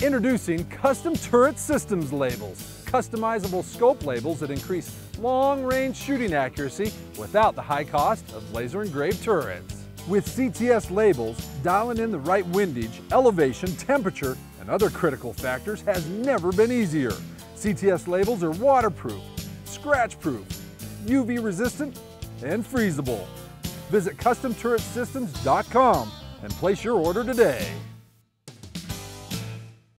Introducing Custom Turret Systems labels, customizable scope labels that increase long-range shooting accuracy without the high cost of laser engraved turrets. With CTS labels, dialing in the right windage, elevation, temperature, and other critical factors has never been easier. CTS labels are waterproof, scratch-proof, UV resistant, and freezable. Visit CustomTurretSystems.com and place your order today.